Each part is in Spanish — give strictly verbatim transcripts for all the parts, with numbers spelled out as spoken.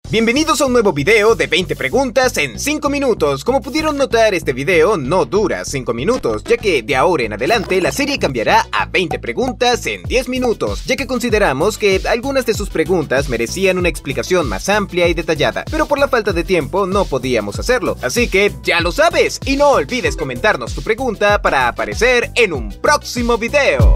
Bienvenidos a un nuevo video de veinte preguntas en cinco minutos. Como pudieron notar, este video no dura cinco minutos, ya que de ahora en adelante la serie cambiará a veinte preguntas en diez minutos, ya que consideramos que algunas de sus preguntas merecían una explicación más amplia y detallada, pero por la falta de tiempo no podíamos hacerlo. Así que ya lo sabes, y no olvides comentarnos tu pregunta para aparecer en un próximo video.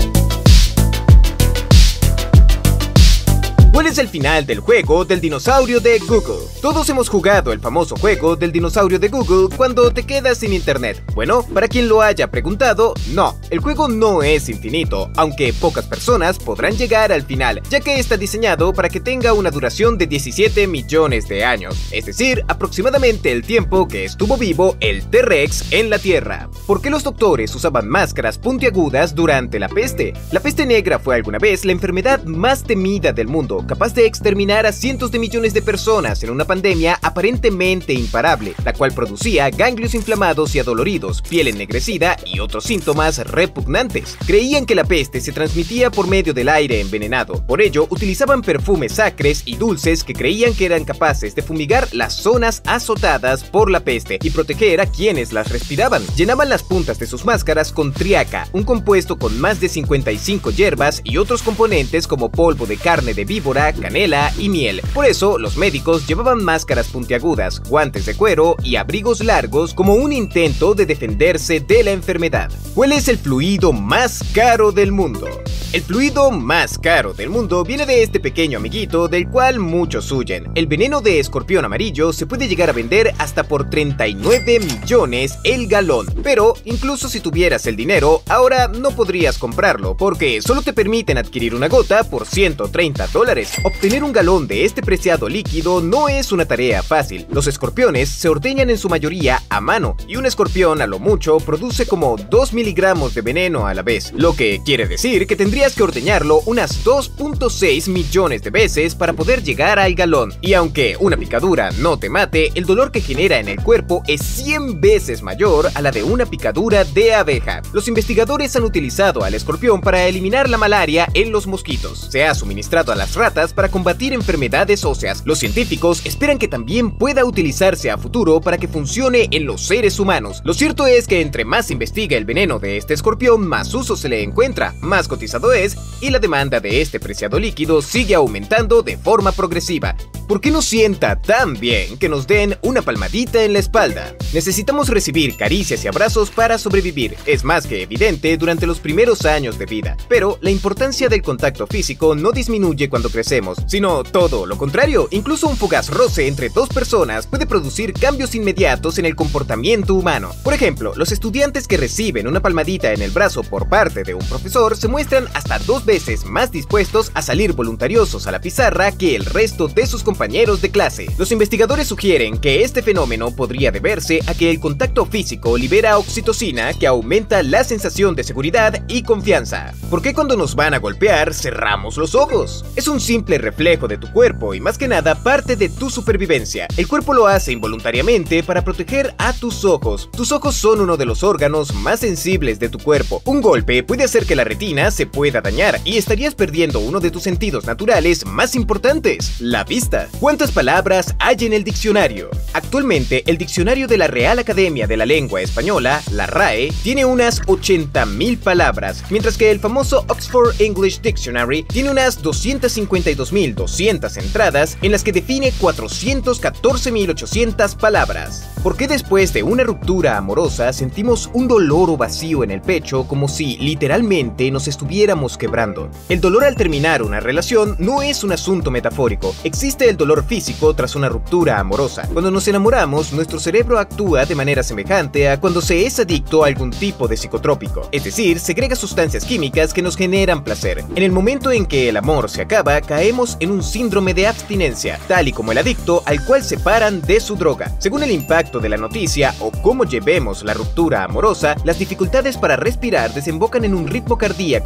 ¿Cuál es el final del juego del dinosaurio de Google? Todos hemos jugado el famoso juego del dinosaurio de Google cuando te quedas sin internet. Bueno, para quien lo haya preguntado, no, el juego no es infinito, aunque pocas personas podrán llegar al final, ya que está diseñado para que tenga una duración de diecisiete millones de años, es decir, aproximadamente el tiempo que estuvo vivo el T-Rex en la Tierra. ¿Por qué los doctores usaban máscaras puntiagudas durante la peste? La peste negra fue alguna vez la enfermedad más temida del mundo, capaz de exterminar a cientos de millones de personas en una pandemia aparentemente imparable, la cual producía ganglios inflamados y adoloridos, piel ennegrecida y otros síntomas repugnantes. Creían que la peste se transmitía por medio del aire envenenado, por ello utilizaban perfumes acres y dulces que creían que eran capaces de fumigar las zonas azotadas por la peste y proteger a quienes las respiraban. Llenaban las puntas de sus máscaras con triaca, un compuesto con más de cincuenta y cinco hierbas y otros componentes como polvo de carne de víbora, canela y miel. Por eso, los médicos llevaban máscaras puntiagudas, guantes de cuero y abrigos largos como un intento de defenderse de la enfermedad. ¿Cuál es el fluido más caro del mundo? El fluido más caro del mundo viene de este pequeño amiguito del cual muchos huyen. El veneno de escorpión amarillo se puede llegar a vender hasta por treinta y nueve millones el galón, pero incluso si tuvieras el dinero, ahora no podrías comprarlo porque solo te permiten adquirir una gota por ciento treinta dólares. Obtener un galón de este preciado líquido no es una tarea fácil. Los escorpiones se ordeñan en su mayoría a mano y un escorpión a lo mucho produce como dos miligramos de veneno a la vez, lo que quiere decir que tendría Tendrías que ordeñarlo unas dos punto seis millones de veces para poder llegar al galón. Y aunque una picadura no te mate, el dolor que genera en el cuerpo es cien veces mayor a la de una picadura de abeja. Los investigadores han utilizado al escorpión para eliminar la malaria en los mosquitos. Se ha suministrado a las ratas para combatir enfermedades óseas. Los científicos esperan que también pueda utilizarse a futuro para que funcione en los seres humanos. Lo cierto es que entre más se investiga el veneno de este escorpión, más uso se le encuentra, más cotizado es, y la demanda de este preciado líquido sigue aumentando de forma progresiva. ¿Por qué nos sienta tan bien que nos den una palmadita en la espalda? Necesitamos recibir caricias y abrazos para sobrevivir, es más que evidente durante los primeros años de vida, pero la importancia del contacto físico no disminuye cuando crecemos, sino todo lo contrario. Incluso un fugaz roce entre dos personas puede producir cambios inmediatos en el comportamiento humano. Por ejemplo, los estudiantes que reciben una palmadita en el brazo por parte de un profesor se muestran hasta dos veces más dispuestos a salir voluntariosos a la pizarra que el resto de sus compañeros de clase. Los investigadores sugieren que este fenómeno podría deberse a que el contacto físico libera oxitocina, que aumenta la sensación de seguridad y confianza. ¿Por qué cuando nos van a golpear cerramos los ojos? Es un simple reflejo de tu cuerpo y más que nada parte de tu supervivencia. El cuerpo lo hace involuntariamente para proteger a tus ojos. Tus ojos son uno de los órganos más sensibles de tu cuerpo. Un golpe puede hacer que la retina se pueda dañar y estarías perdiendo uno de tus sentidos naturales más importantes, la vista. ¿Cuántas palabras hay en el diccionario? Actualmente, el diccionario de la Real Academia de la Lengua Española, la R A E, tiene unas ochenta mil palabras, mientras que el famoso Oxford English Dictionary tiene unas doscientas cincuenta y dos mil doscientas entradas en las que define cuatrocientas catorce mil ochocientas palabras. ¿Por qué después de una ruptura amorosa sentimos un dolor o vacío en el pecho como si literalmente nos estuviéramos quebrando? El dolor al terminar una relación no es un asunto metafórico. Existe el dolor físico tras una ruptura amorosa. Cuando nos enamoramos, nuestro cerebro actúa de manera semejante a cuando se es adicto a algún tipo de psicotrópico, es decir, segrega sustancias químicas que nos generan placer. En el momento en que el amor se acaba, caemos en un síndrome de abstinencia, tal y como el adicto al cual separan de su droga. Según el impacto de la noticia o cómo llevemos la ruptura amorosa, las dificultades para respirar desembocan en un ritmo cardíaco diferente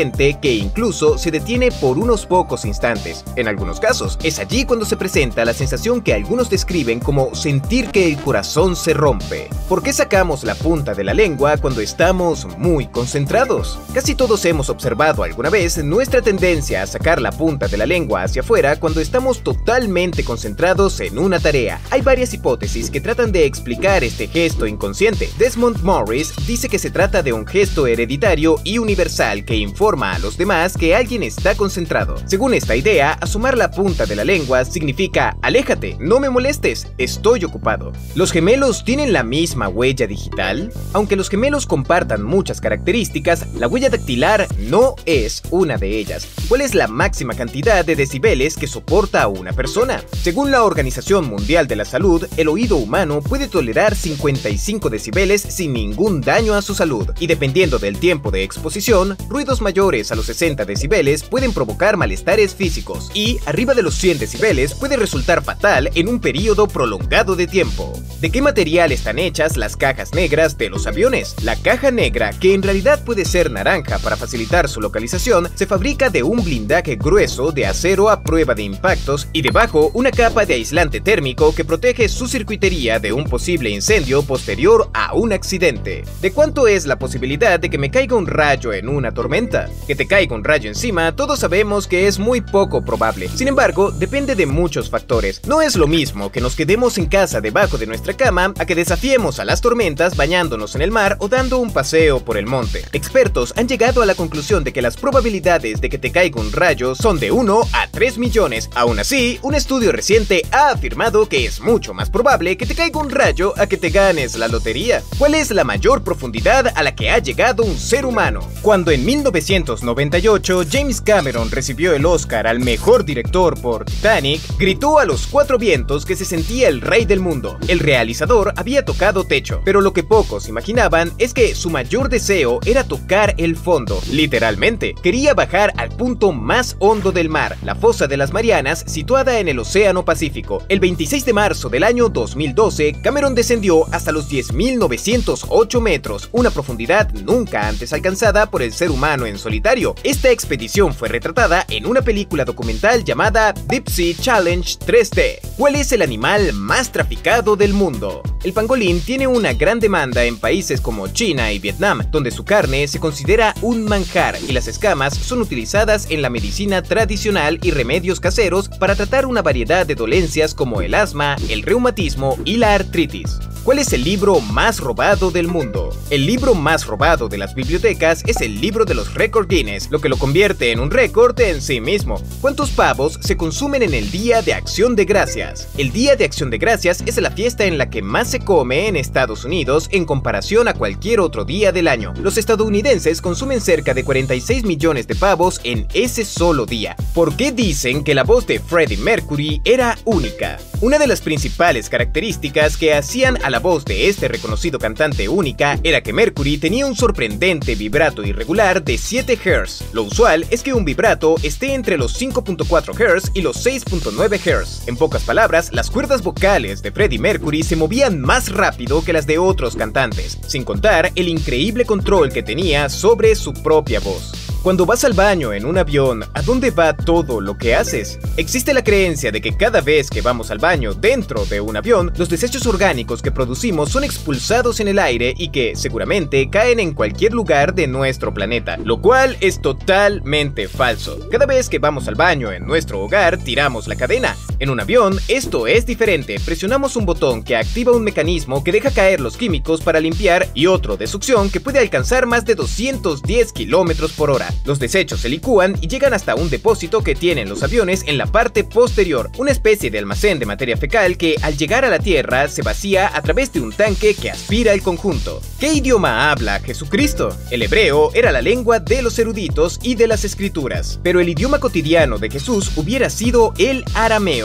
consciente que incluso se detiene por unos pocos instantes. En algunos casos, es allí cuando se presenta la sensación que algunos describen como sentir que el corazón se rompe. ¿Por qué sacamos la punta de la lengua cuando estamos muy concentrados? Casi todos hemos observado alguna vez nuestra tendencia a sacar la punta de la lengua hacia afuera cuando estamos totalmente concentrados en una tarea. Hay varias hipótesis que tratan de explicar este gesto inconsciente. Desmond Morris dice que se trata de un gesto hereditario y universal que informa a los demás que alguien está concentrado. Según esta idea, asomar la punta de la lengua significa aléjate, no me molestes, estoy ocupado. ¿Los gemelos tienen la misma huella digital? Aunque los gemelos compartan muchas características, la huella dactilar no es una de ellas. ¿Cuál es la máxima cantidad de decibeles que soporta una persona? Según la Organización Mundial de la Salud, el oído humano puede tolerar cincuenta y cinco decibeles sin ningún daño a su salud, y dependiendo del tiempo de exposición, ruidos mayores a los sesenta decibeles pueden provocar malestares físicos, y arriba de los cien decibeles puede resultar fatal en un periodo prolongado de tiempo. ¿De qué material están hechas las cajas negras de los aviones? La caja negra, que en realidad puede ser naranja para facilitar su localización, se fabrica de un blindaje grueso de acero a prueba de impactos y debajo una capa de aislante térmico que protege su circuitería de un posible incendio posterior a un accidente. ¿De cuánto es la posibilidad de que me caiga un rayo en una tormenta? Que te caiga un rayo encima, todos sabemos que es muy poco probable. Sin embargo, depende de muchos factores. No es lo mismo que nos quedemos en casa debajo de nuestra cama a que desafiemos a las tormentas bañándonos en el mar o dando un paseo por el monte. Expertos han llegado a la conclusión de que las probabilidades de que te caiga un rayo son de uno a tres millones. Aún así, un estudio reciente ha afirmado que es mucho más probable que te caiga un rayo a que te ganes la lotería. ¿Cuál es la mayor profundidad a la que ha llegado un ser humano? Cuando en mil novecientos noventa y ocho James Cameron recibió el Oscar al mejor director por Titanic, gritó a los cuatro vientos que se sentía el rey del mundo. El realizador había tocado techo, pero lo que pocos imaginaban es que su mayor deseo era tocar el fondo. Literalmente, quería bajar al punto más hondo del mar, la fosa de las Marianas, situada en el Océano Pacífico. El veintiséis de marzo del año dos mil doce, Cameron descendió hasta los diez mil novecientos ocho metros, una profundidad nunca antes alcanzada por el ser humano en solitario. Esta expedición fue retratada en una película documental llamada Deep Sea Challenge tres D. ¿Cuál es el animal más traficado del mundo? El pangolín tiene una gran demanda en países como China y Vietnam, donde su carne se considera un manjar y las escamas son utilizadas en la medicina tradicional y remedios caseros para tratar una variedad de dolencias como el asma, el reumatismo y la artritis. ¿Cuál es el libro más robado del mundo? El libro más robado de las bibliotecas es el libro de los récords Guinness, lo que lo convierte en un récord en sí mismo. ¿Cuántos pavos se consumen en el Día de Acción de Gracias? El Día de Acción de Gracias es la fiesta en la que más se come en Estados Unidos en comparación a cualquier otro día del año. Los estadounidenses consumen cerca de cuarenta y seis millones de pavos en ese solo día. ¿Por qué dicen que la voz de Freddie Mercury era única? Una de las principales características que hacían a la voz de este reconocido cantante única era que Mercury tenía un sorprendente vibrato irregular de siete hertz. Lo usual es que un vibrato esté entre los cinco punto cuatro hertz y los seis punto nueve hertz. En pocas palabras, las cuerdas vocales de Freddie Mercury se movían más rápido que las de otros cantantes, sin contar el increíble control que tenía sobre su propia voz. Cuando vas al baño en un avión, ¿a dónde va todo lo que haces? Existe la creencia de que cada vez que vamos al baño dentro de un avión, los desechos orgánicos que producimos son expulsados en el aire y que, seguramente, caen en cualquier lugar de nuestro planeta, lo cual es totalmente falso. Cada vez que vamos al baño en nuestro hogar, tiramos la cadena. En un avión, esto es diferente. Presionamos un botón que activa un mecanismo que deja caer los químicos para limpiar y otro de succión que puede alcanzar más de doscientos diez kilómetros por hora. Los desechos se licúan y llegan hasta un depósito que tienen los aviones en la parte posterior, una especie de almacén de materia fecal que al llegar a la Tierra se vacía a través de un tanque que aspira el conjunto. ¿Qué idioma habla Jesucristo? El hebreo era la lengua de los eruditos y de las escrituras, pero el idioma cotidiano de Jesús hubiera sido el arameo.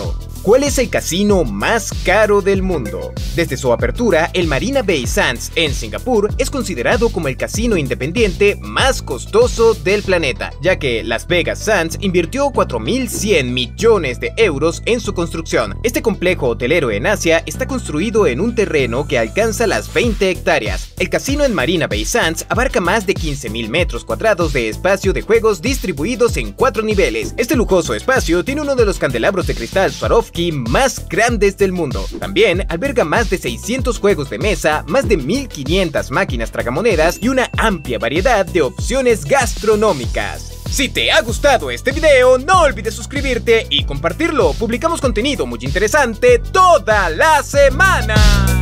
¿Cuál es el casino más caro del mundo? Desde su apertura, el Marina Bay Sands en Singapur es considerado como el casino independiente más costoso del planeta, ya que Las Vegas Sands invirtió cuatro mil cien millones de euros en su construcción. Este complejo hotelero en Asia está construido en un terreno que alcanza las veinte hectáreas. El casino en Marina Bay Sands abarca más de quince mil metros cuadrados de espacio de juegos distribuidos en cuatro niveles. Este lujoso espacio tiene uno de los candelabros de cristal Swarovski más grandes del mundo. También alberga más de seiscientos juegos de mesa, más de mil quinientas máquinas tragamonedas y una amplia variedad de opciones gastronómicas. Si te ha gustado este video, no olvides suscribirte y compartirlo. Publicamos contenido muy interesante toda la semana.